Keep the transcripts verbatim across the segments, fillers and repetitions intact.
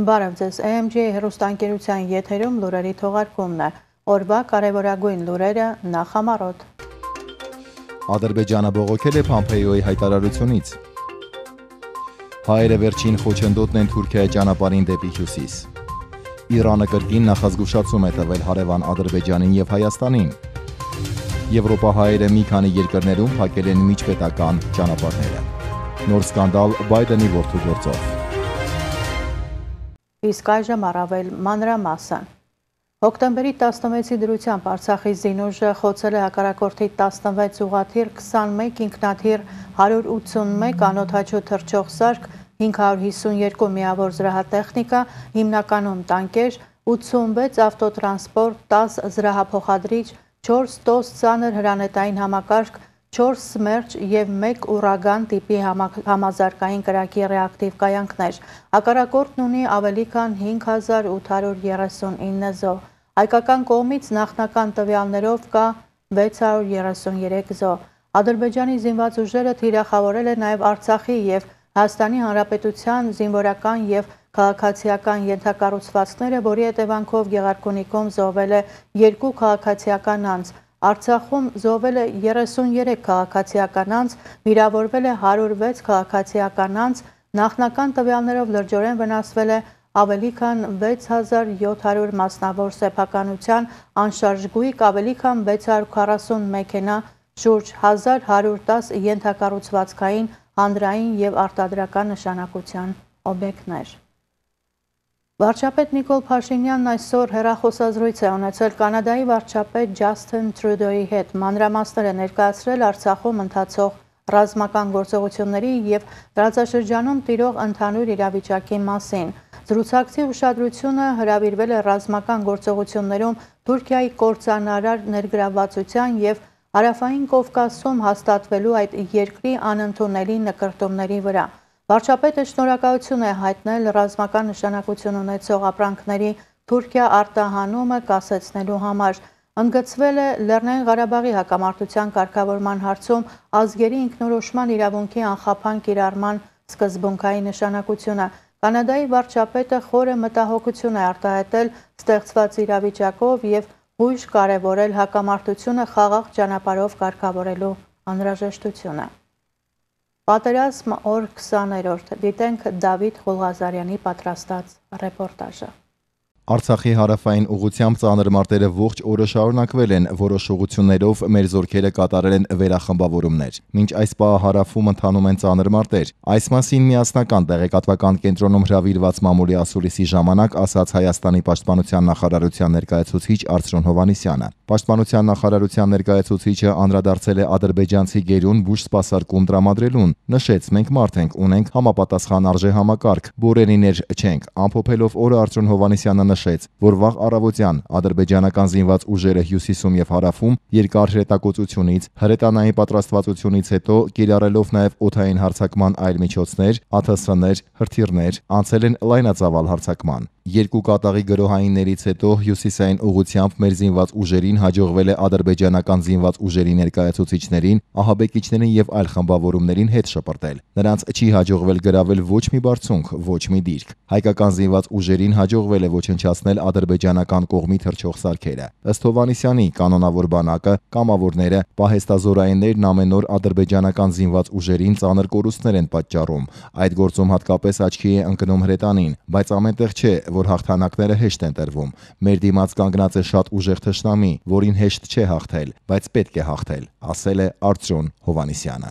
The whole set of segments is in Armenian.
Բարև ձեզ, A M G հեռուստաընկերության եթերում լուրերի թողարկումն է, օրվա կարևորագույն լուրերը նախամարոտ։ Ադրբեջանը բողոքել է Փամփեոյի հայտարարությունից։ Հայերը վերջին խոչընդոտն են Թուրքիայի ճանապարհին դեպի հյուսիս։ Իրանը կրկին նախազգուշացում է տվել հարևան Ադրբեջանին եւ Հայաստանին։ Եվրոպահայերը մի քանի երկրներում փակել են միջպետական ճանապարհները։ Նոր սկանդալ Բայդենի որդու գործով։ Իսկ այժմ առավել մանրամասն։ Հոկտեմբերի տասնվեցի դրությամբ Արցախի զինուժը խոցել է հակառակորդի տասնվեց ուղղաթիռ, քսանմեկ ինքնաթիռ, հարյուր ութսունմեկ անօդաչու թռչող սարք, հինգ հարյուր հիսունյոթ միավոր զրահատեխնիկա, հիմնականում տանկեր, ութսունվեց ավտոտրանսպորտ, տաս զրահափոխադրիչ, չորս տոս ծանր հրանետային համակարգ, չորս սմերջ և մեկ ուրագան տիպի համազարգային կրակի ռեակտիվ կայանքներ։ Հակառակորդն ունի ավելի քան հինգ հազար ութ հարյուր երեսունինը զոհ։ Հայկական կողմից նախնական տվյալներով կա վեց հարյուր երեսուներեք զոհ։ Ադրբեջանի զինված ուժերը թիրախավորել է նաև Արցախի և Հայաստանի Հանրապետության զինվորական և քաղաքացիական ենթակառուցվածքները, որի հետևանքով Գեղարքունիքում զոհվել է երկու քաղաքացիական անձ։ Արցախում զոհվել է երեսուներեք քաղաքացիական անձ, վիրավորվել է հարյուր վեց քաղաքացիական անձ, նախնական տվյալներով լրջորեն վնասվել է ավելի քան վեց հազար յոթ հարյուր մասնավոր սեփականության անշարժ գույք, ավելի քան վեց հարյուր քառասուն մեքենա, շուրջ հազար հարյուր տաս ենթակառուցվածքային, հանրային և արտադրական նշանակության օբյեկտներ։ Վարչապետ Նիկոլ Փաշինյանն այսօր հեռախոսազրույց է ունեցել Կանադայի վարչապետ Ջասթին Տրյուդոյի հետ, մանրամասներ է ներկայացրել Արցախում ընթացող ռազմական գործողությունների և տարածաշրջանում տիրող ընդհանուր իրավիճակի մասին։ Զրուցակցի ուշադրությունը հրավիրվել է ռազմական գործողություններում Թուրքիայի կործանարար ներգրավվածության և Հարավային Կովկասում հաստատվելու այդ երկրի անընդունելի նկրտումների վրա։ Վարչապետը շնորհակալություն է հայտնել ռազմական նշանակություն ունեցող ապրանքների Թուրքիա արտահանումը կասեցնելու համար։ Ընդգծվել է Լեռնային Ղարաբաղի հակամարտության կարգավորման հարցում ազգերի ինքնորոշման իրավունքի անխափան կիրառման սկզբունքային նշանակությունը։ Կանադայի վարչապետը խորը մտահոգություն է արտահայտել ստեղծված իրավիճակով և հույժ կարևորել հակամարտությունը խաղաղ ճանապարհով կարգավորելու անհրաժեշտությունը։ Պատերազմ օր քսաներորդ, դիտենք Դավիթ Ղուլղազարյանի պատրաստած ռեպորտաժը։ Արցախի հարավային ուղղությամբ ծանր մարտերը ողջ օրը շարունակվել են, որոշ ուղղություններով մեր զորքերը կատարել են վերախմբավորումներ։ Մինչ այս պահը հարավում ընթանում են ծանր մարտեր։ Այս մասին միասնական տեղեկատվական կենտրոնում հրավիրված մամուլի ասուլիսի ժամանակ ասաց Հայաստանի պաշտպանության նախարարության ներկայացուցիչ Արծրուն Հովհաննիսյանը։ Պաշտպանության նախարարության ներկայացուցիչը անդրադարձել է ադրբեջանցի գերուն բուժսպասարկում տրամադրելուն։ Նշեց, մենք մարդ ենք, ունենք համապատասխան արժե համակարգ, բուրենիներ չենք։ Ամփոփելով օրը Արծրուն Հովհաննիսյանը նշեց, որ վաղ առավոտյան ադրբեջանական զինված ուժերը հյուսիսում եւ հարավում երկար հրետակոծությունից, հրետանային պատրաստվածությունից հետո կիրառելով նաեւ օդային հարձակման այլ միջոցներ, A T S-ներ, հրթիռներ, անցել են լայնածավալ հարձակման։ Երկու կատաղի գրոհայիններից հետո հյուսիսային ուղությամբ մեր զինված ուժերին հաջողվել է ադրբեջանական զինված ուժերի ներկայացուցիչներին, ահաբեկիչներին եւ այլ խմբավորումներին հետ շպրտել։ Նրանց չի հաջողվել գրավել ոչ մի բարձունք, ոչ մի դիրք։ Հայկական զինված ուժերին հաջողվել է ոչնչացնել ադրբեջանական կողմի թռչող սարքերը։ Ըստ Հովհաննիսյանի, կանոնավոր բանակը, կամավորները, պահեստազորայիններն ամեն օր ադրբեջանական զինված ուժերին ծանր կորուստներ են պատճառում։ Այդ գործում հատկապես աչքի է ընկնում հրետանին, բայց ամենտեղ չէ, որ հաղթանակները հեշտ են տրվում։ Մեր դիմաց կանգնած է շատ ուժեղ թշնամի, որին հեշտ չէ հաղթել, բայց պետք է հաղթել, ասել է Արծրուն Հովհաննիսյանը։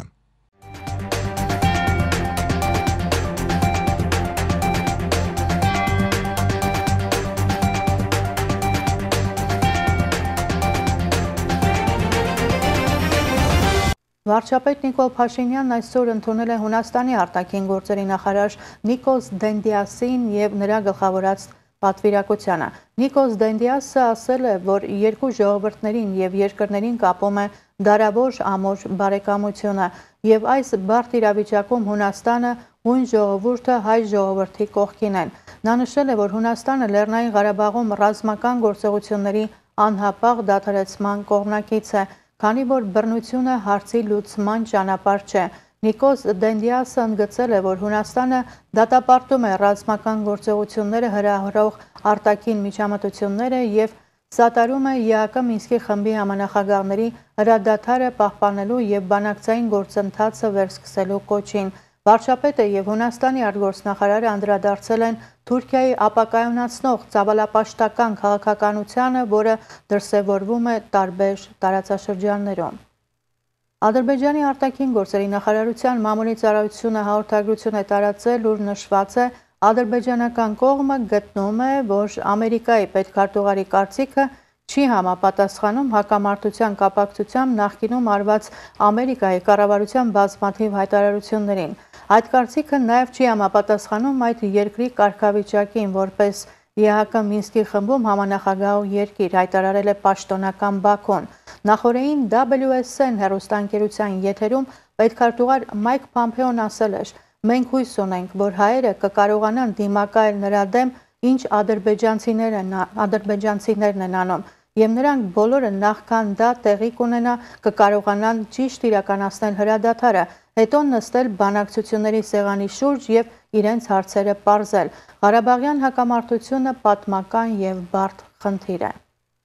Վարչապետ Նիկոլ Փաշինյանն այսօր ընդունել է Հունաստանի արտաքին գործերի նախարար Նիկոս Դենդիասին և նրա գլխավորած պատվիրակությանը։ Նիկոս Դենդիասը ասել է, որ երկու ժողովուրդներին և երկրներին կապում է դարավոր ամուր բարեկամությունը և այս բարդ իրավիճակում Հունաստանը հույն ժողովուրդը հայ ժողովրդի կողքին են։ Նա նշել է, որ Հունաստանը Լեռնային Ղարաբաղում ռազմական գործողությունների անհապաղ դադարեցման կողմնակից է, քանի որ բռնությունը հարցի լուծման ճանապարհ չէ։ Նիկոս Դենդիասը ընդգծել է, որ Հունաստանը դատապարտում է ռազմական գործողությունները հրահրող արտաքին միջամտությունները և սատարում է ԵԱՀԿ Մինսկի խմբի համանախագահների հրադադարը պահպանելու և բանակցային գործընթացը վերսկսելու կոչին։ Վարչապետը և Հունաստանի արտգործնախարարը անդրադարձել են Թուրքիայի ապակայունացնող ծավալապաշտական քաղաքականությանը, որը դրսևորվում է տարբեր տարածաշրջաններում։ Ադրբեջանի արտաքին գործերի նախարարության մամուլի ծառայությունը հաղորդագրություն է տարածել, ուր նշված է. ադրբեջանական կողմը գտնում է, որ Ամերիկայի պետքարտուղարի կարծիքը չի համապատասխանում հակամարտության կապակցությամբ նախկինում արված Ամերիկայի կառավարության բազմաթիվ հայտարարություններին։ Այդ կարծիքը նաև չի համապատասխանում այդ երկրի կարգավիճակին, որպես ԵԱՀԿ Մինսկի խմբում համանախագահ երկիր, հայտարարել է պաշտոնական Բաքուն։ Նախորդին W S N հեռուստաընկերության եթերում պետքարտուղար Մայք Փամփեոն ասել էր. «Մենք հույս ունենք, որ հայերը կկարողանան դիմակայել նրա դեմ, ինչ ադրբեջանցիներն են անում, և նրանք բոլորը նախքան դա տեղի կունենա կկարողանան ճիշտ իրականացնել հրադադարը, հետո նստել բանակցությունների սեղանի շուրջ և իրենց հարցերը պարզել։ Ղարաբաղյան հակամարտությունը պատմական և բարդ խնդիր է»։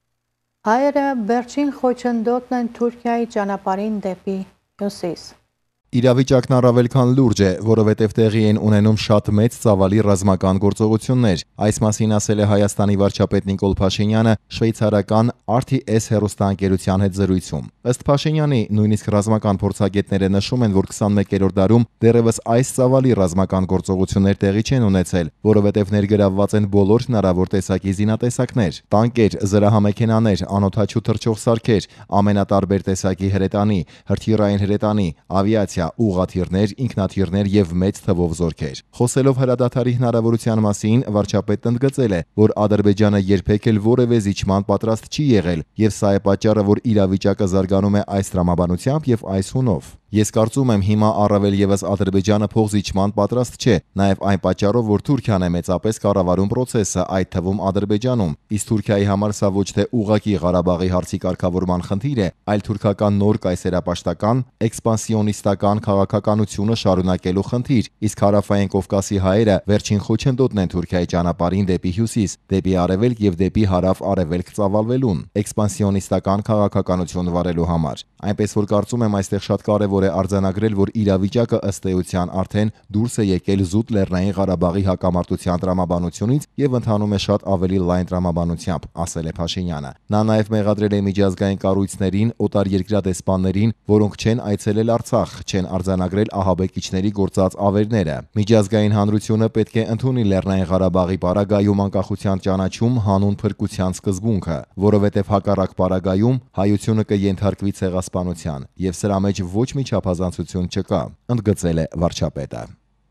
Հայերը վերջին խոչընդոտն են Թուրքիայի ճանապարհին դեպի հյուսիս։ Իրավիճակն առավել քան լուրջ է, որովհետև տեղի են ունենում շատ մեծ ծավալի ռազմական գործողություններ։ Այս մասին ասել է Հայաստանի վարչապետ Նիկոլ Փաշինյանը շվեյցարական R T S հեռուստաընկերության հետ զրույցում։ Ըստ Փաշինյանի, նույնիսկ ռազմական փորձագետները նշում են, որ քսանմեկերորդ դարում դեռևս այս ծավալի ռազմական գործողություններ տեղի չեն ունեցել, որովհետև ներգրավված են բոլոր հնարավոր տեսակի զինատեսակներ՝ տանկեր, զրահամեքենաներ, անօդաչու թռչող սարքեր, ամենատարբեր տեսակի հրետանի, հրթիռային հրետանի, ավիացիա, ուղղաթիռներ, ինքնաթիռներ և մեծ թվով զորքեր։ Խոսելով հրադադարի հնարավորության մասին, վարչապետն ընդգծել է, որ Ադրբեջանը երբեք էլ որևէ զիջման պատրաստ չի եղել, և սա է պատճառը, որ իրավիճակը զարգանում է այս տրամաբանությամբ և այս հունով։ Ես կարծում եմ, հիմա առավել ևս Ադրբեջանը փոխզիջման պատրաստ չէ, նաև այն պատճառով, որ Թուրքիան է մեծապես կառավարում process-ը, այդ թվում Ադրբեջանում, իսկ Թուրքիայի համար սա ոչ թե ուղղակի Ղարաբաղի հարցի կարգավորման խնդիր է, այլ թուրքական նոր կայսերապաշտական, էքսպանսիոնիստական քաղաքականությունը շարունակելու խնդիր, իսկ Հարավային Կովկասի հայերը վերջին խոչընդոտն են Թուրքիայի ճանապարհին դեպի հյուսիս, դեպի արևելք և դեպի հարավ-արևելք ծավալվելուն, էքսպանսիոնիստական քաղաքականություն վարելու համար։ Այնպես որ կարծում եմ, այստեղ շատ կարևոր է արձանագրել, որ իրավիճակը ըստ էության արդեն դուրս է եկել զուտ Լեռնային Ղարաբաղի հակամարտության տրամաբանությունից և ընթանում է շատ ավելի լայն տրամաբանությամբ, ասել է Փաշինյանը։ Նա նաև մեղադրել է միջազգային կառույցներին, օտարերկրյա դեսպաններին, որոնք չեն այցելել Արցախ, չեն արձանագրել ահաբեկիչների գործած ավերները։ Միջազգային հանրությունը պետք է ընդունի Լեռնային Ղարաբաղի պարագայում անկախության ճանաչում հանուն փրկության սկզբունքը, որովհետև հակառակ պարագայում հայությունը կենթարկվի ցեղասպանության, և սրա մեջ ոչ մի չափազանցություն չկա, ընդգծել է վարչապետը։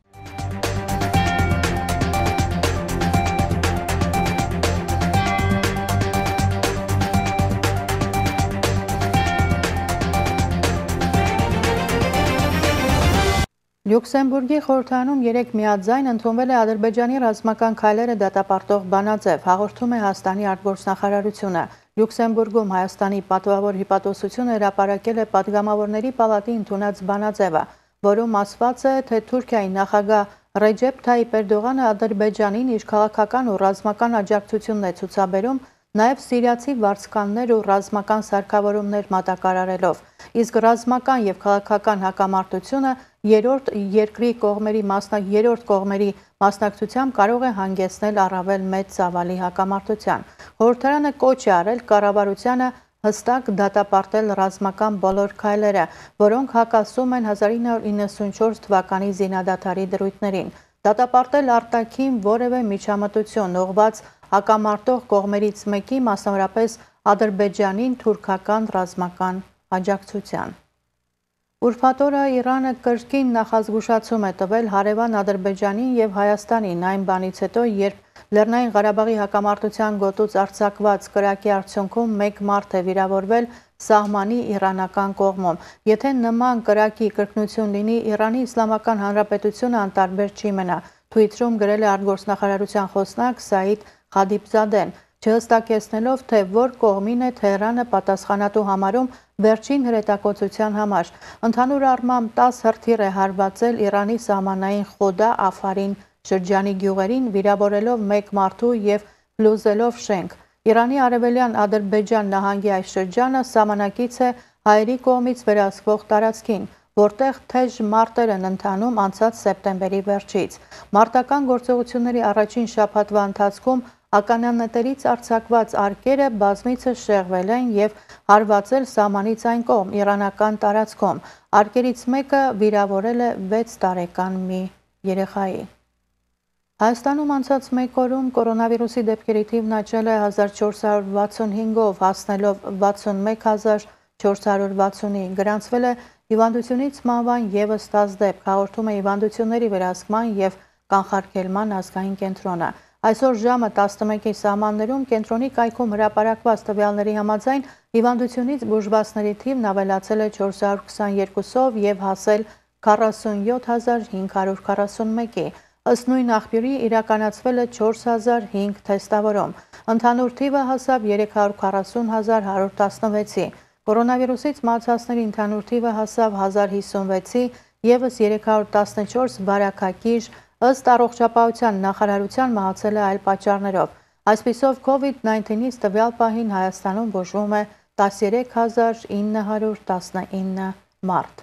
Լյուքսեմբուրգի խորհրդարանում երեկ միաձայն ընդունվել է Ադրբեջանի ռազմական քայլերը դատապարտող բանաձև, հաղորդում է Հայաստանի արտգործնախարարությունը։ Լյուքսեմբուրգում Հայաստանի պատվավոր հյուպատոսությունը հրապարակել է Պատգամավորների պալատի ընդունած բանաձևը, որում ասված է, թե Թուրքիայի նախագահ Ռեջեփ Թայիփ Էրդողանը Ադրբեջանին իր քաղաքական ու ռազմական աջակցությունն է ցուցաբերում, նաև սիրիացի վարձկաններ ու ռազմական սարքավորումներ մատակարարելով, իսկ ռազմական և քաղաքական հակամարտությունը երրորդ երկրի կողմերի երրորդ կողմերի մասնակցությամբ կարող է հանգեցնել առավել մեծ ծավալի հակամարտության։ Խորհրդարանը կոչ է արել կառավարությանը հստակ դատապարտել ռազմական բոլոր քայլերը, որոնք հակասում են հազար ինը հարյուր իննսունչորս թվականի զինադադարի դրույթներին, դատապարտել արտաքին որևէ միջամտություն ուղղված հակամարտող կողմերից մեկի, մասնավորապես Ադրբեջանին թուրքական ռազմական աջակցության։ Ուրբաթ օրը Իրանը կրկին նախազգուշացում է տվել հարևան Ադրբեջանին և Հայաստանին այն բանից հետո, երբ Լեռնային Ղարաբաղի հակամարտության գոտուց արձակված կրակի արդյունքում մեկ մարդ է վիրավորվել սահմանի իրանական կողմում։ Եթե նման կրակի կրկնություն լինի, Իրանի Իսլամական Հանրապետությունը անտարբեր չի մնա, թվիթրում գրել է արտգործնախարարության խոսնակ Սաիդ Խադիբզադեն։ չհստակեցնելով, թե որ կողմին է Թեհրանը պատասխանատու համարում վերջին հրետակոծության համար։ Ընդհանուր առմամբ տաս հրթիռ է հարվածել Իրանի սահմանային Խոդա Աֆարին շրջանի գյուղերին, վիրավորելով մեկ մարդու և փլուզելով շենք։ Իրանի արևելյան Ադրբեջան նահանգի այս շրջանը սահմանակից է հայերի կողմից վերահսկվող տարածքին, որտեղ թեժ մարտեր են ընթանում անցած սեպտեմբերի վերջից։ Մարտական գործողությունների առաջին շաբաթվա ընթացքում ականանետերից արձակված արկերը բազմիցս շեղվել են և հարվածել սահմանից այն կողմ իրանական տարածքում։ Արկերից մեկը վիրավորել է վեց տարեկան մի երեխայի։ Հայաստանում անցած մեկ օրում կորոնավիրուսի դեպքերի թիվն աճել է հազար չորս հարյուր վաթսունհինգով, հասնելով վաթսունմեկ հազար չորս հարյուր վաթսունի։ Գրանցվել է հիվանդությունից մահվան ևս տասը դեպք, հաղորդում է հիվանդությունների վերահսկման և կանխարգելման ազգային կենտրոնը։ Այսօր ժամը տասնմեկի սահմաններում կենտրոնի կայքում հրապարակված տվյալների համաձայն հիվանդությունից բուժվածների թիվն ավելացել է չորս հարյուր քսաներկուսով և հասել քառասունյոթ հազար հինգ հարյուր քառասունմեկի։ Ըստ նույն աղբյուրի իրականացվել է չորս հազար հինգ թեստավորում։ Ընդհանուր թիվը հասավ երեք հարյուր քառասուն հազար հարյուր տասնվեցի։ Կորոնավիրուսից մահացածների ընդհանուր թիվը հասավ հազար հիսունվեցի, ևս երեք հարյուր տասնչորս վարակակիր, ըստ առողջապահության նախարարության մահացել է այլ պատճառներով։ Այսպիսով քովիդ նայնթինից տվյալ պահին Հայաստանում բուժվում է տասներեք հազար ինը հարյուր տասնինը մարդ։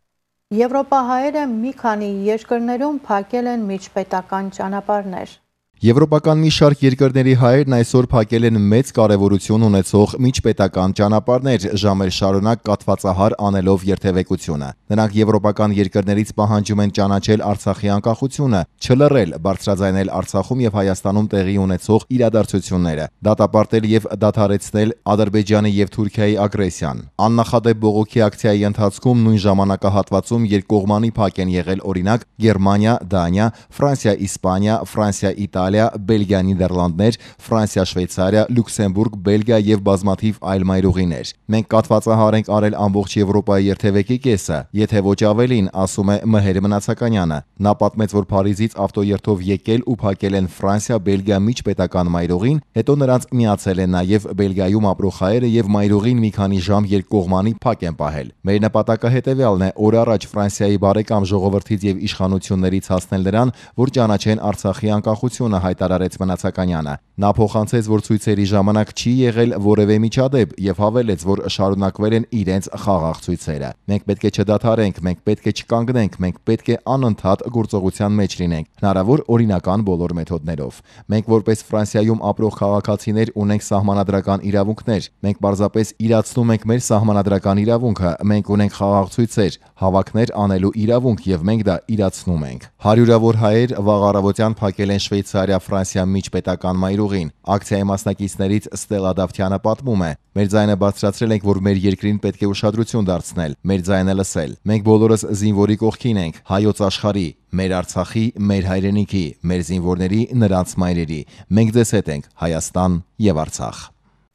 Եվրոպահայերը մի քանի երկրներում փակել են միջպետական ճանապարհներ։ Եվրոպական մի շարք երկրների հայերն այսօր փակել են մեծ կարևորություն ունեցող միջպետական ճանապարհներ, ժամեր շարունակ կաթվածահար անելով երթևեկությունը։ Նրանք եվրոպական երկրներից պահանջում են ճանաչել Արցախի անկախությունը, չլռել, բարձրաձայնել Արցախում եւ Հայաստանում տեղի ունեցող իրադարձությունները, դատապարտել եւ դադարեցնել Ադրբեջանի եւ Թուրքիայի ագրեսիան։ Աննախադեպ բողոքի ակցիայի ընթացքում նույն ժամանակահատվածում երկկողմանի փակ են եղել օրինակ Գերմանիա, Դանիա, Ֆրանսիա, Իսպանիա, Ֆրանսիա, Իտալիա, Բելգիա, Նիդերլանդներ, Ֆրանսիա, Շվեյցարիա, Լյուքսեմբուրգ, Բելգիա եւ բազմաթիվ այլ մայրուղիներ։ Մենք կաթվածահար ենք արել ամբողջ Եվրոպայի երթևեկի կեսը, եթե ոչ ավելին, ասում է Մհեր Մնացականյանը։ Նա պատմեց, որ Փարիզից ավտոերթով եկել ու փակել են Ֆրանսիա, Բելգիա միջպետական մայրուղին, հետո նրանց միացել են նաեւ Բելգիայում ապրող հայերը եւ մայրուղին մի քանի ժամ երկկողմանի փակ են պահել։ Մեր նպատակը հետեւյալն է՝ օր առաջ Ֆրանսիայի բարեկամ ժողովրդից եւ իշխանություններից հասնել նրան, որ ճանաչեն Արցախի անկախությունը, հայտարարեց Մնացականյանը։ Նա փոխանցեց, որ ցույցերի ժամանակ չի եղել որևէ միջադեպ եւ հավելեց, որ շարունակվել են իրենց խաղաղ ցույցերը։ Մենք պետք է չդադարենք, մենք պետք է չկանգնենք, մենք պետք է անընդհատ գործողության մեջ լինենք, հնարավոր օրինական բոլոր մեթոդներով։ Մենք որպես Ֆրանսիայում ապրող քաղաքացիներ ունենք սահմանադրական իրավունքներ։ Մենք պարզապես իրացնում ենք մեր սահմանադրական իրավունքը։ Մենք ունենք խաղաղ ցույցեր, հավաքներ անելու իրավունք եւ մենք դա իրացնում ենք։ Հարյուրավոր հայեր վաղ առավոտյան փակել են Շվեյցարիա-Ֆրանսիա միջպետական մայրուղին։ Ակցիայի մասնակիցներից Ստելա Դավթյանը պատմում է. Մեր ձայնը բարձրացրել ենք, որ մեր երկրին պետք է ուշադրություն դարձնել, մեր ձայնը լսել։ Մենք բոլորս զինվորի կողքին ենք, հայոց աշխարհի, մեր Արցախի, մեր հայրենիքի, մեր զինվորների, նրանց մայրերի։ Մենք ձեզ հետ ենք, Հայաստան եւ Արցախ։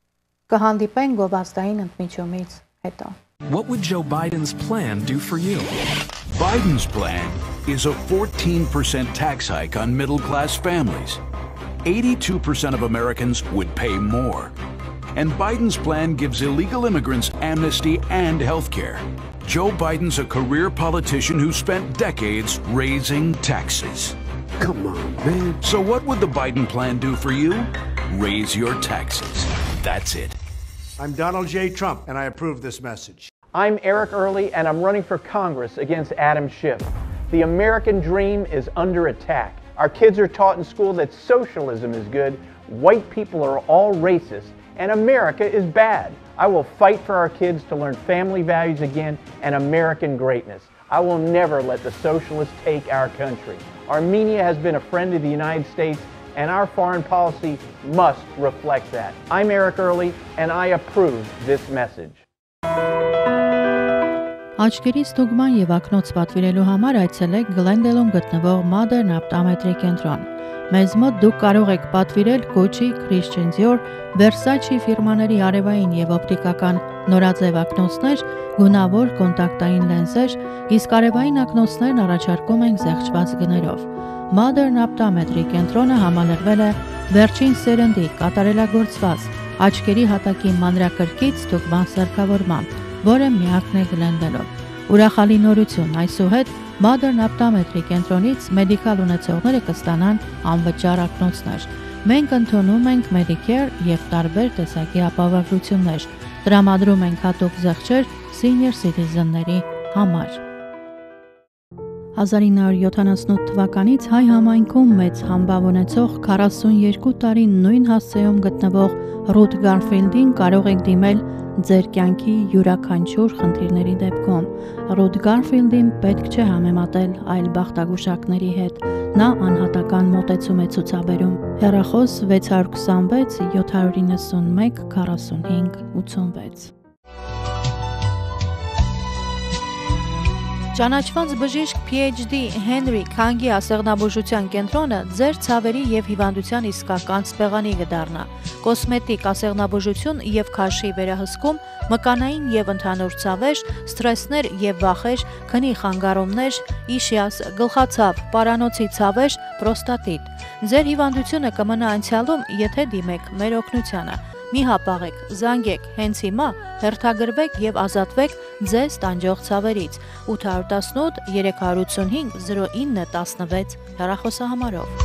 Կհանդիպենք գովազդային ընդմիջումից հետո։ What would Joe Biden's plan do for you? Biden's plan is a fourteen percent tax hike on middle-class families. eighty-two percent of Americans would pay more. And Biden's plan gives illegal immigrants amnesty and health care. Joe Biden's a career politician who spent decades raising taxes. Come on, man. So what would the Biden plan do for you? Raise your taxes. That's it. I'm Donald J. Trump, and I approve this message. I'm Eric Early, and I'm running for Congress against Adam Schiff. The American dream is under attack. Our kids are taught in school that socialism is good, white people are all racist, and America is bad. I will fight for our kids to learn family values again and American greatness. I will never let the socialists take our country. Armenia has been a friend of the United States, and our foreign policy must reflect that. I'm Eric Early, and I approve this message. Աչքերի ստուգման եւ ակնոց պատվիրելու համար այցելեք Գլենդելում գտնվող Modern Optometry կենտրոն։ Մեզ մոտ դուք կարող եք պատվիրել Gucci, Christian Dior, Versace ֆիրմաների արևային եւ օպտիկական նորաձև ակնոցներ, գունավոր կոնտակտային լենզեր, իսկ արևային ակնոցներն առաջարկում ենք զեղչված գներով։ Modern Optometry կենտրոնը համալրվել է վերջին սերնդի կատարելագործված աչքերի հատակի մանրակրկից թուկման սարքավորմամբ, որը միակն է Glendale-ով։ Ուրախալի նորություն, այսուհետ Modern Optometry կենտրոնից մեդիկալ ունեցողները կստանան անվճար ակնոցներ։ Մենք ընդունում ենք Medicare եւ տարբեր տեսակի ապահովություններ։ Տրամադրում ենք հատուկ զեղչեր senior citizen-ների համար։ հազար ինը հարյուր յոթանասունութ թվականից հայ համայնքում մեծ համբավ ունեցող քառասունյոթ տարի նույն հասցեում գտնվող Ռութ Գարֆիլդին կարող եք դիմել ձեր կյանքի յուրաքանչյուր խնդիրների դեպքում։ Ռութ Գարֆիլդին պետք չէ համեմատել այլ բախտագուշակների հետ։ Նա անհատական մոտեցում է ցուցաբերում։ Հեռախոս վեց հարյուր քսանվեց յոթ հարյուր իննսունմեկ քառասունհինգ ութսունվեց։ Ճանաչված բժիշկ P H D Henry Քանգի ասեղնաբուժության կենտրոնը ձեր ցավերի եւ հիվանդության իսկական սպեղանի կդառնա։ Կոսմետիկ ասեղնաբուժություն եւ քաշի վերահսկում, մկանային եւ ընդհանուր ցավեր, սթրեսներ եւ վախեր, քնի խանգարումներ, իշիաս, գլխացավ, պարանոցի ցավեր, պրոստատիտ։ Ձեր հիվանդությունը կմնա անցյալում, եթե դիմեք մեր օգնությանը։ Մի հապաղեք, զանգեք, հենց հիմա հերթագրվեք եւ ազատվեք ձեզ տանջող ցավերից։ ութ հարյուր տասնութ երեք հարյուր ութսունհինգ զիրո ինը տասնվեց հեռախոսահամարով։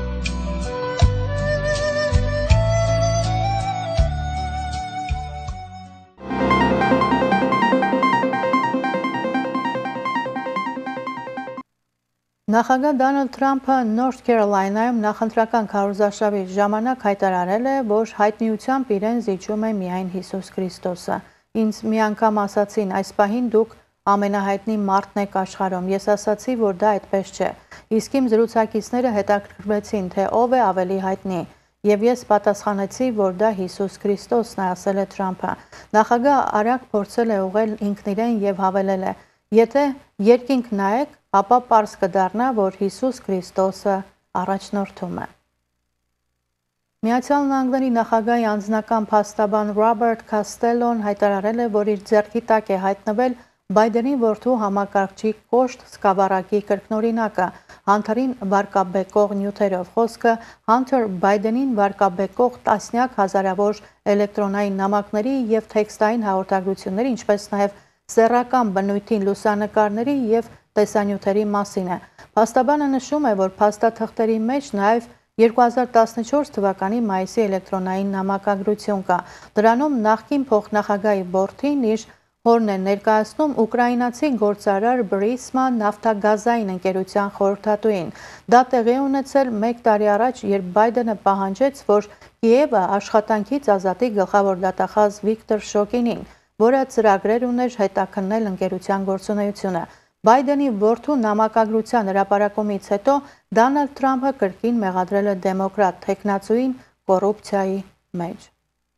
Նախագահ Դոնալդ Թրամփը Նորթ Քերոլայնայում նախընտրական քարոզարշավի ժամանակ հայտարարել է, որ հայտնիությամբ իրեն զիջում է միայն Հիսուս Քրիստոսը։ Ինձ մի անգամ ասացին, այս պահին դուք ամենահայտնի մարդն եք աշխարհում։ Ես ասացի, որ դա այդպես չէ։ Իսկ իմ զրուցակիցները հետաքրքրվեցին, թե ով է ավելի հայտնի, եւ ես պատասխանեցի, որ դա Հիսուս Քրիստոսն է, ասել է Թրամփը։ Նախագահը արագ փորձել է ուղղել ինքն իրեն եւ հավելել է. Եթե երկինք նայեք, ապա պարզ կդառնա, որ Հիսուս Քրիստոսը առաջնորդում է։ Միացյալ Նահանգների նախագահի անձնական փաստաբան Ռոբերտ Քաստելոն հայտարարել է, որ իր ձեռքի տակ է հայտնվել Բայդենի որդու համակարգչի կոշտ սկավառակի կրկնօրինակը, Հանթերին վարկաբեկող նյութերով։ Խոսքը Հանթեր Բայդենին վարկաբեկող տասնյակ հազարավոր էլեկտրոնային նամակների եւ տեքստային հաղորդագրությունների, ինչպես նաեւ սեռական բնույթի լուսանկարների եւ տեսանյութերի մասին է։ Փաստաբանը նշում է, որ փաստաթղթերի մեջ նաև երկու հազար տասնչորս թվականի մայիսի էլեկտրոնային նամակագրություն կա։ Դրանում նախկին փոխնախագահի որդին իր հորն է ներկայացնում ուկրաինացի գործարար Բրիսմա նավթագազային ընկերության խորհրդատուին։ Դա տեղի ունեցել մեկ տարի առաջ, երբ Բայդենը պահանջեց, որ Կիևը աշխատանքից ազատի գլխավոր դատախազ Վիկտոր Շոկինին, որը ծրագրեր ուներ հետաքննել ընկերության գործունեությունը։ Բայդենի որդու նամակագրության հրապարակումից հետո Դոնալդ Թրամփը կրկին մեղադրել է դեմոկրատ թեկնածուին կոռուպցիայի մեջ։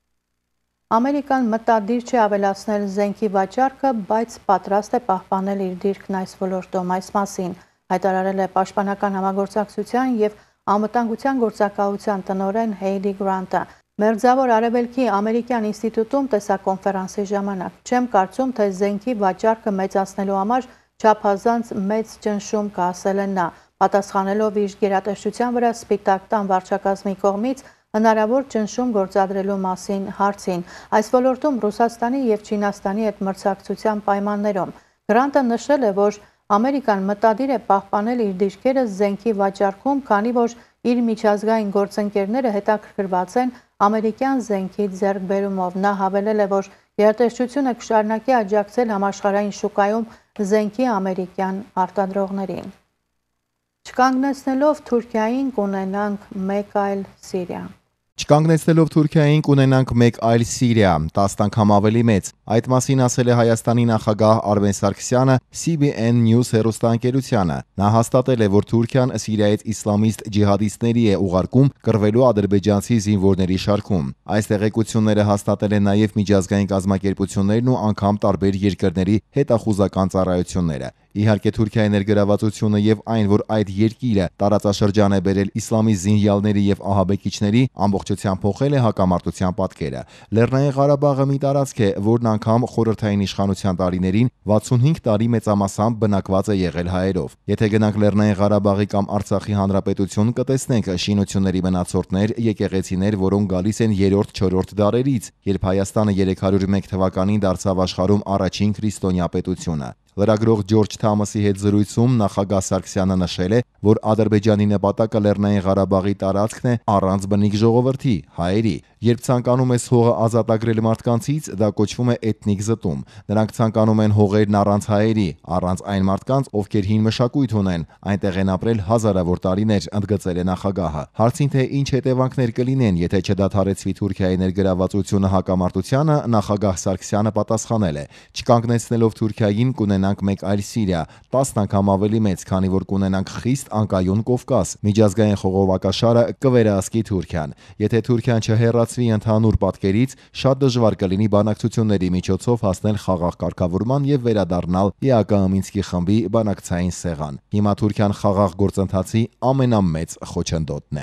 Ամերիկան մտադիր չէ ավելացնել զենքի վաճառքը, բայց պատրաստ է պահպանել իր դիրքն այս ոլորտում։ Այս մասին հայտարարել է Պաշտպանական համագործակցության եւ անվտանգության գործակալության տնօրեն Հեյդի Գրանտը։ Մերձավոր Արևելքի ամերիկյան ինստիտուտում տեսակոնֆերանսի ժամանակ չեմ կարծում, թե զենքի վաճառքը մեծացնելու համար չափազանց մեծ ճնշում կա, ասել է նա, պատասխանելով իր գերատեսչության վրա Սպիտակ տան վարչակազմի կողմից հնարավոր ճնշում գործադրելու մասին հարցին։ Այս ոլորտում Ռուսաստանի եւ Չինաստանի հետ մրցակցության պայմաններում Գրանտը նշել է, որ Ամերիկան մտադիր է պահպանել իր դիրքերը զենքի վաճառքում, քանի որ իր միջազգային գործընկերները հետաքրքրված են ամերիկյան զենքի ձեռքբերումով։ Նա հավելել է, որ գերատեսչությունը կշարունակի աջակցել համաշխարհային շուկայում զենքի ամերիկյան արտադրողներին։ Չկանգնեցնելով Թուրքիային կունենանք մեկ այլ Սիրիա։ Չկանգնեցնելով Թուրքիային կունենանք մեկ այլ Սիրիա, տասն անգամ ավելի մեծ։ Այդ մասին ասել է Հայաստանի նախագահ Արմեն Սարգսյանը C B N News հեռուստաընկերությանը։ Նա հաստատել է, որ Թուրքիան Սիրիայից իսլամիստ ջիհադիստների է ուղարկում կռվելու ադրբեջանցի զինվորների շարքում։ Այս տեղեկությունները հաստատել են նաև միջազգային կազմակերպություններն ու անգամ տարբեր երկրների հետախուզական ծառայությունները։ Իհարկե Թուրքիայի ներգրավվածությունը եւ այն, որ այդ երկիրը տարածաշրջան է բերել իսլամի զինյալների եւ ահաբեկիչների, ամբողջությամբ փոխել է հակամարտության պատկերը։ Լեռնային Ղարաբաղը մի տարածք է, որն անգամ խորհրդային իշխանության տարիներին վաթսունհինգ տարի մեծամասամբ բնակված է եղել հայերով։ Եթե գնանք Լեռնային Ղարաբաղի կամ Արցախի հանրապետություն, կտեսնենք շինությունների մնացորդներ, եկեղեցիներ, որոնք գալիս են երրորդ-չորրորդ դարերից, երբ Հայաստանը երեք հարյուր ու մեկ թվականին դարձավ աշխարհում առաջին քրիստոնյա պետությունը։ Լրագրող Ջորջ Թամասի հետ զրույցում նախագահ Սարգսյանը նշել է, որ Ադրբեջանի նպատակը Լեռնային Ղարաբաղի տարածքն է առանց բնիկ ժողովրդի, հայերի։ Երբ ցանկանում ես հողը ազատագրել մարդկանցից, դա կոչվում է էթնիկ զտում։ Նրանք ցանկանում են հողերն առանց հայերի, առանց այն մարդկանց, ովքեր հին մշակույթ ունեն, այնտեղ են ապրել հազարավոր տարիներ, ընդգծել է նախագահը։ Հարցին թե ինչ հետևանքներ կլինեն, եթե չդադարեցվի Թուրքիայի ներգրավվածությունը հակամարտությանը, նախագահ Սարգսյանը պատասխանել է. «Չկանգնեցնելով Թուրքիային կունենանք մեկ այլ Սիրիա, տասն անգամ ավելի մեծ, քանի որ կունենանք խիստ անկայուն Կովկաս, միջազգային խողովակաշարը կվերահսկի Թուրքիան։ Եթե Թուրքիան չհեռացվի ընդհանուր պատկերից, շատ դժվար կլինի բանակցությունների միջոցով հասնել խաղաղ կարգավորման եւ վերադառնալ ԵԱԿ-Մինսկի խմբի բանակցային սեղան։ Հիմա Թուրքիան խաղաղ գործընթացի ամենամեծ խոչընդոտն է»։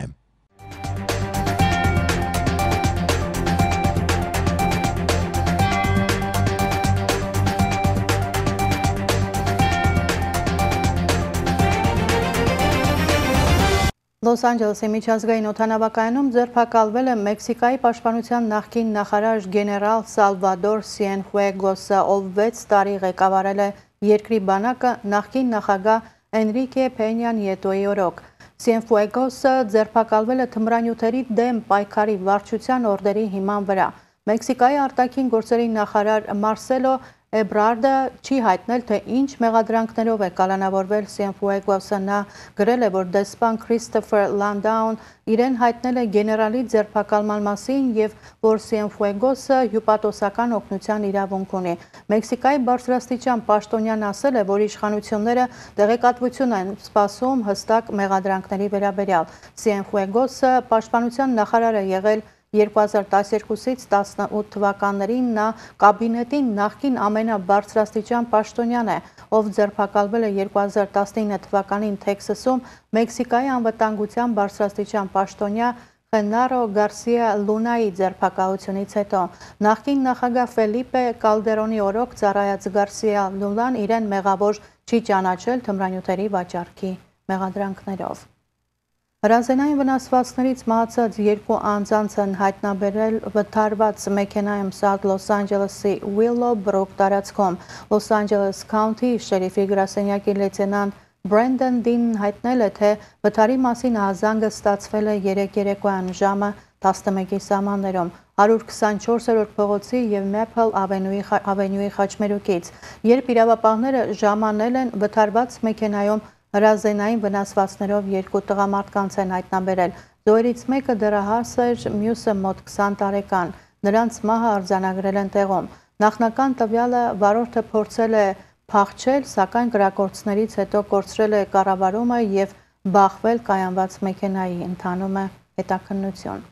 Լոս Անջելեսի միջազգային օդանավակայանում ձերբակալվել է Մեքսիկայի պաշտպանության նախկին նախարար գեներալ Սալվադոր Սիենֆուեգոսը, ով վեց տարի ղեկավարել է երկրի բանակը նախկին նախագահ Էնրիկե Փենյա Նիետոյի օրոք։ Սիենֆուեգոսը ձերբակալվել է թմրանյութերի դեմ պայքարի վարչության օրդերի հիման վրա։ Մեքսիկայի արտաքին գործերի նախարար Մարսելո Էբրարդը չի հայտնել, թե ինչ մեղադրանքներով է կալանավորվել Սիենֆուեգոսը։ Նա գրել է, որ դեսպան Քրիստոֆեր Լանդաուն իրեն հայտնել է գեներալի ձերբակալման մասին եւ որ Սիենֆուեգոսը հյուպատոսական օգնության իրավունք ունի։ Մեքսիկայի բարձրաստիճան պաշտոնյան ասել է, որ իշխանությունները տեղեկատվություն են սպասում հստակ մեղադրանքների վերաբերյալ։ Սիենֆուեգոսը պաշտպանության նախարար է եղել երկու հազար տասներկուսից տասնութ թվականներին, նա կաբինետի նախկին ամենաբարձրաստիճան պաշտոնյան է, ով ձերբակալվել է երկու հազար տասնինը թվականին Թեքսասում Մեքսիկայի անվտանգության բարձրաստիճան պաշտոնյա Խենարո Գարսիա Լունայի ձերբակալությունից հետո։ Նախկին նախագահ Ֆելիպե Կալդերոնի օրոք ծառայած Գարսիա Լունան իրեն մեղավոր չի ճանաչել թմրանյութերի վաճառքի մեղադրանքներով։ Հրազենային վնասվածքներից մահացած երկու անձանց են հայտնաբերել վթարված մեքենայում Սաութ Լոս Անջելեսի Ուիլո Բրուք տարածքում։ Լոս Անջելես Քաունթի շերիֆի գրասենյակի լեյտենանտ Բրենդոն Դինն հայտնել է, թե վթարի մասին ահազանգը ստացվել է երեկ երեկոյան ժամը տասնմեկի սահմաններում հարյուր քսանչորսերորդ փողոցի եւ Մեփլ ավենյուի խաչմերուկից, երբ իրավապահները ժամանել են վթարված մեքենայում հրազենային վնասվածքներով երկու տղամարդկանց են հայտնաբերել։ Զոհերից մեկը դեռահաս էր, մյուսը մոտ քսան տարեկան։ Նրանց մահը արձանագրել են տեղում։ Նախնական տվյալը վարորդը փորձել է փախչել, սակայն կրակոցներից հետո կորցրել է կառավարումը եւ բախվել կայանված մեքենայի, ընթանում է հետաքննություն։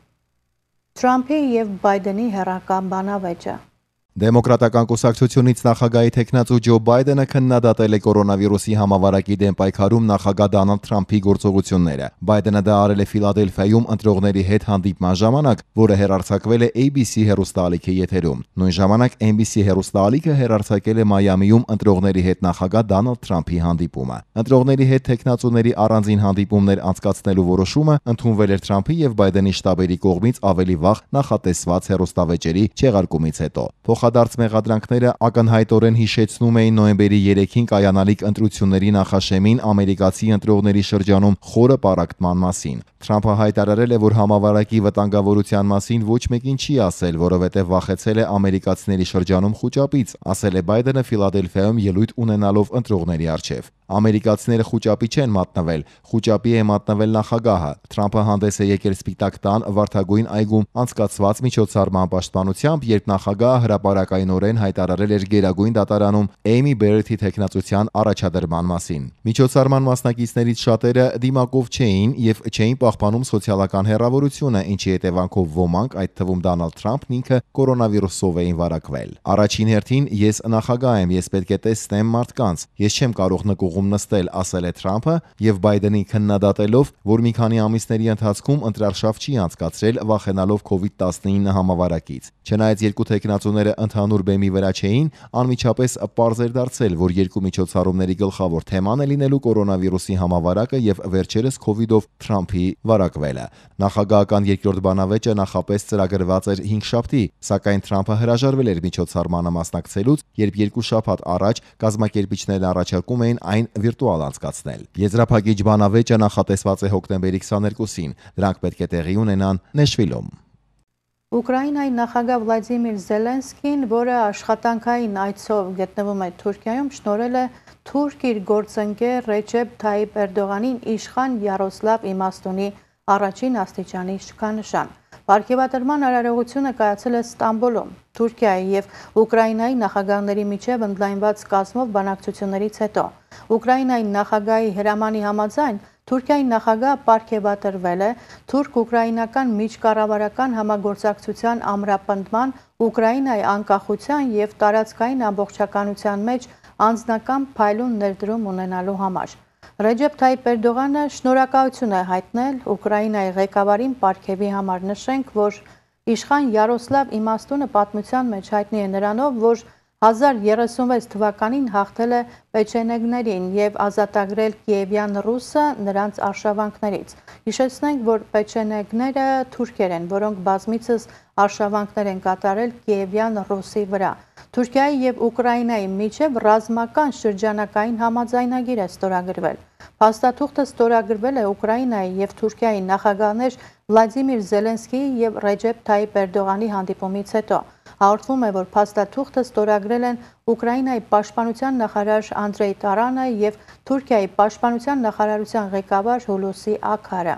Թրամփի եւ Բայդենի հեռակա բանավեճը։ Դեմոկրատական կուսակցությունից նախագահի թեկնածու Ջո Բայդենը քննադատել է կորոնավիրուսի համավարակի դեմ պայքարում նախագահ Դոնալդ Թրամփի գործողությունները։ Բայդենը դա արել է Ֆիլադելֆիայում ընտրողների հետ հանդիպման ժամանակ, որը հեռարձակվել է A B C հեռուստաալիքի եթերում։ Նույն ժամանակ N B C հեռուստաալիքը հեռարձակել է Մայամիում ընտրողների հետ նախագահ Դոնալդ Թրամփի հանդիպումը։ Ընտրողների հետ թեկնածուների առանձին հանդիպումներ անցկացնելու որոշումը ընդունվել էր Թրամփի եւ Բայդենի շտաբերի կողմից ավելի վաղ նախատեսված հեռուստավեճերի չեղարկումից հետո։ Փոխադարձ մեղադրանքները ակնհայտորեն հիշեցնում էին նոյեմբերի երեքին կայանալիք ընտրությունների նախաշեմին ամերիկացի ընտրողների շրջանում խորը պառակտման մասին։ Թրամփը հայտարարել է, որ համավարակի վտանգավորության մասին ոչ մեկին չի ասել, որովհետև վախեցել է ամերիկացիների շրջանում խուճապից, ասել է Բայդենը Ֆիլադելֆիայում ելույթ ունենալով ընտրողների առջև։ Ամերիկացիները խուճապի չեն մատնվել, խուճապի է մատնվել նախագահը։ Թրամփը հանդես է եկել Սպիտակ տան վարդագույն այգում անցկացված միջոցառման պաշտպանությամբ, երբ նախագահը հրապարակայնորեն հայտարարել էր Գերագույն դատարանում Էյմի Բերեթի թեկնածության առաջադրման մասին։ Միջոցառման մասնակիցներից շատերը դիմակով չէին եւ չէին պահպանում սոցիալական հեռավորությունը, ինչի հետևանքով ոմանք, այդ թվում Դոնալդ Թրամփն ինքը, կորոնավիրուսով էին վարակվել։ Առաջին հերթին ես նախագահ եմ, ես պետք է տեսնեմ մարդկանց, ես չեմ կարող նկուղում նստել, ասել է Թրամփը եւ Բայդենի քննադատելով, որ մի քանի ամիսների ընթացքում ընտրարշավ չի անցկացրել, վախենալով կովիդ տասնինը համավարակից։ Չնայած երկու թեկնածուները ընդհանուր բեմի վրա չէին, անմիջապես պարզ էր դարձել, որ երկու միջոցառումների գլխավոր թեման է լինելու կորոնավիրուսի համավարակը եւ վերջերս կովիդով Թրամփի վարակվելը։ Նախագահական երկրորդ բանավեճը նախապես ծրագրված էր հինգշաբթի, սակայն Թրամփը հրաժարվել էր միջոցառմանը մասնակցելուց, երբ երկու շաբաթ առաջ կազմակերպիչներն առաջարկում էին այն վիրտուալ անցկացնել։ Եզրափակիչ բանավեճը նախատեսված է հոկտեմբերի քսաներկուսին, դրանք պետք է տեղի ունենան Նեշվիլում։ Ուկրաինայի նախագահ Վլադիմիր Զելենսկին, որը աշխատանքային այցով գտնվում է Թուրքիայում, շնորհել է թուրք իր գործընկեր Ռեջեփ Թայիփ Էրդողանին իշխան Յարոսլավ Իմաստունի առաջին աստիճանի շքանշան։ Պարգևատրման արարողությունը կայացել է Ստամբուլում։ Թուրքիայի եւ Ուկրաինայի նախագահների միջև ընդլայնված կազմով բանակցություններից հետո Ուկրաինայի նախագահի հրամանի համաձայն Թուրքիայի նախագահը պարգևատրվել է թուրք-ուկրաինական միջկառավարական համագործակցության ամրապնդման, Ուկրաինայի անկախության եւ տարածքային ամբողջականության մեջ անձնական փայլուն ներդրում ունենալու համար։ Ռեջեփ Թայիփ Էրդողանը շնորհակալություն է հայտնել Ուկրաինայի ղեկավարին պարգևի համար։ Նշենք, որ իշխան Յարոսլավ Իմաստունը պատմության մեջ հայտնի է նրանով, որ հազար երեսունվեց թվականին հաղթել է պեչենեգներին եւ ազատագրել Կիևյան Ռուսը նրանց արշավանքներից։ Հիշեցնենք, որ պեչենեգները թուրքեր են, որոնք բազմիցս արշավանքներ են կատարել Կիևյան Ռուսի վրա։ Թուրքիայի եւ Ուկրաինայի միջև ռազմական շրջանակային համաձայնագիր է ստորագրվել։ Փաստաթուղթը ստորագրվել է Ուկրաինայի եւ Թուրքիայի նախագահներ Վլադիմիր Զելենսկիի եւ Ռեջեփ Թայիփ Էրդողանի հանդիպումից հետո։ Հաղորդվում է, որ փաստաթուղթը ստորագրել են Ուկրաինայի պաշտպանության նախարար Անդրեյ Տարանը եւ Թուրքիայի պաշտպանության նախարարության ղեկավար Հուլուսի Աքարը։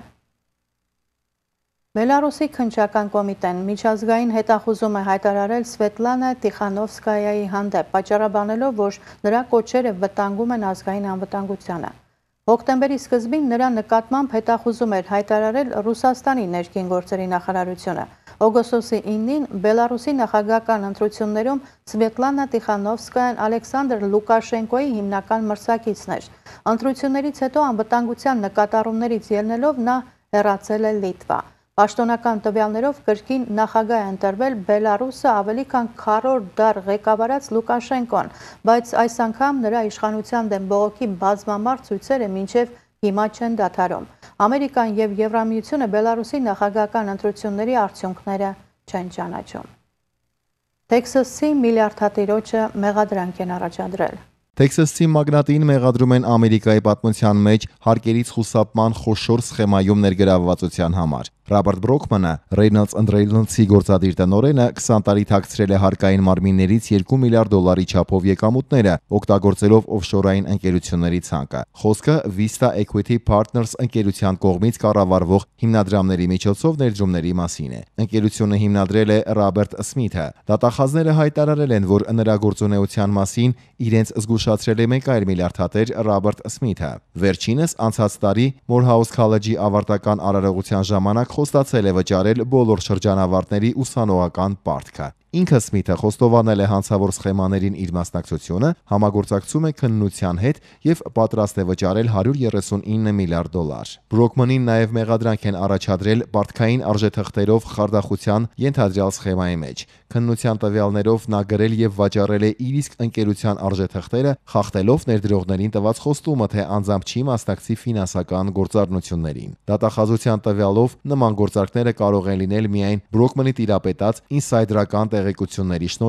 Բելարուսի քննչական կոմիտեն միջազգային հետախուզում է հայտարարել Սվետլանա Տիխանովսկայայի հանդեպ, պատճառաբանելով, որ նրա կոչերը վտանգում են ազգային անվտանգությանը։ Հոկտեմբերի սկզբին նրա նկատմամբ հետախուզում էր հայտարարել Ռուսաստանի ներքին գործերի նախարարությունը։ Օգոստոսի իննին Բելարուսի նախագահական ընտրություններում Սվետլանա Տիխանովսկայան Ալեքսանդր Լուկաշենկոյի հիմնական մրցակիցն էր։ Ընտրություններից հետո անվտանգության նկատառումներից ելնելով նա հեռացել է Լիտվա։ Պաշտոնական տվյալներով կրկին նախագահ է ընտրվել Բելարուսը ավելի քան քառորդ դար ղեկավարած Լուկաշենկոն, բայց այս անգամ նրա իշխանության դեմ բողոքի բազմամարդ ցույցերը մինչև հիմա չեն դադարում։ Ամերիկան եւ Եվրամիությունը Բելարուսի նախագահական ընտրությունների արդյունքները չեն ճանաչում։ Տեքսասի միլիարդատիրոջը մեղադրանք են առաջադրել։ Տեքսասի մագնատին մեղադրում են Ամերիկայի պատմության մեջ հարկերից խուսափման խոշոր սխեմայում ներգրավվածության համար։ Ռոբերտ Բրոքմանը, Reynolds and Reynolds-ի գործադիր տնօրենը, քսան տարի թաքցրել է հարկային մարմիններից երկու միլիարդ դոլարի չափով եկամուտները, օգտագործելով օֆշորային ընկերությունների ցանկը։ Խոսքը Vista Equity Partners ընկերության կողմից կառավարվող հիմնադրամների միջոցով ներդրումների մասին է։ Ընկերությունը հիմնադրել է Ռոբերտ Սմիթը։ Դատախազները հայտարարել են, որ նրա գործունեության մասին իրենց զգուշացրել է մեկ այլ միլիարդատեր Ռոբերտ Սմիթը։ Վերջինս անցած տարի Morehouse College-ի ավարտական արարողության ժամանակ խոստացել է վճարել բոլոր շրջանավարտների ուսանողական պարտքը։ Ինքը Սմիթը խոստովանել է հանցավոր սխեմաներին իր մասնակցությունը, համագործակցում է քննության հետ եւ պատրաստ է վճարել հարյուր երեսունինը միլիարդ դոլար։ Բրոքմանին նաեւ մեղադրանք են առաջադրել պարտքային արժեթղթերով խարդախության ենթադրյալ սխեմայի մեջ։ Քննության տվյալներով նա գրել եւ վաճառել է իր իսկ ընկերության արժեթղթերը, խախտելով ներդրողներին տված խոստումը, թե անձամբ չի մասնակցի ֆինանսական գործառնություններին։ Դատախազության տվյալով նման գործարքները կարող են լինել միայն Բրոքմանի տիրապետած ինսայդերական տեղեկությունների շնորհիվ։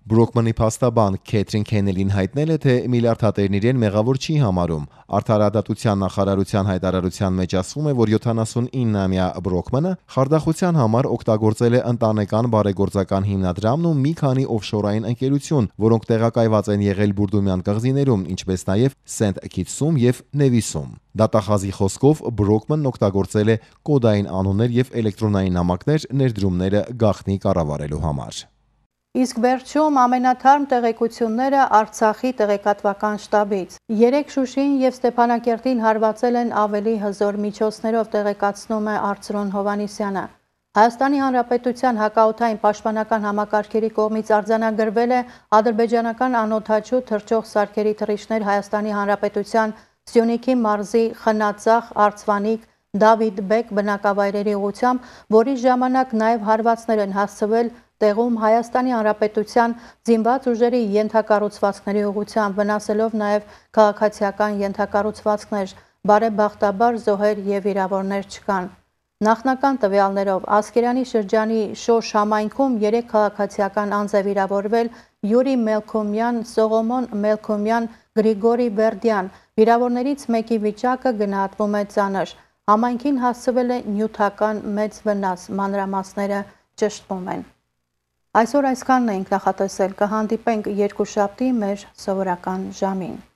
Բրոկմանի փաստաբան Քեթրին Քենելին հայտնել է, թե միլիարդատերն իրեն մեղավոր չի համարում։ Արդարադատության նախարարության հայտարարության մեջ ասվում է, որ յոթանասունիննամյա Բրոկմանը խարդախության համար օգտագործել է ընտանեկան բարեգործական հիմնադրամն ու մի քանի օֆշորային ընկերություն, որոնք տեղակայված են եղել Բուրդումյան կղզիներում, ինչպես նաև Սենթ Քիթսում եւ Նևիսում։ Դատախազի խոսքով Բրոկմանն օգտագործել է կոդային անուններ եւ էլեկտրոնային նամակներ ներդրումները գաղտնի կառավարելու համար։ Իսկ վերջում ամենաթարմ տեղեկությունները Արցախի տեղեկատվական շտաբից։ Երեք Շուշին եւ Ստեփանակերտին հարվածել են ավելի հզոր միջոցներով, տեղեկացնում է Արծրուն Հովանիսյանը։ Հայաստանի Հանրապետության հակաօդային պաշտպանական համակարգերի կողմից արձանագրվել է ադրբեջանական անօդաչու թռչող սարքերի թռիչքներ Հայաստանի Հանրապետության Սյունիքի մարզի Խնածախ, Արցվանիկ, Դավիթ Բեկ բնակավայրերի ուղղությամբ, որի ժամանակ նաև հարվածներ են հասցվել տեղում Հայաստանի Հանրապետության զինված ուժերի ենթակառուցվածքների ուղղությամբ, վնասելով նաև քաղաքացիական ենթակառուցվածքներ, բարեբախտաբար զոհեր եւ վիրավորներ չկան։ Նախնական տվյալներով Ասկերանի շրջանի Շոշ համայնքում երեք քաղաքացիական անձ է վիրավորվել՝ Յուրի Մելքոմյան, Սողոմոն Մելքոմյան, Գրիգորի Բերդյան։ Վիրավորներից մեկի վիճակը գնահատվում է ծանր։ Համայնքին հասցվել է նյութական մեծ վնաս, մանրամասները ճշտվում են։ Այսօր այսքանն էինք նախատեսել, կհանդիպենք երկուշաբթի մեր սովորական ժամին։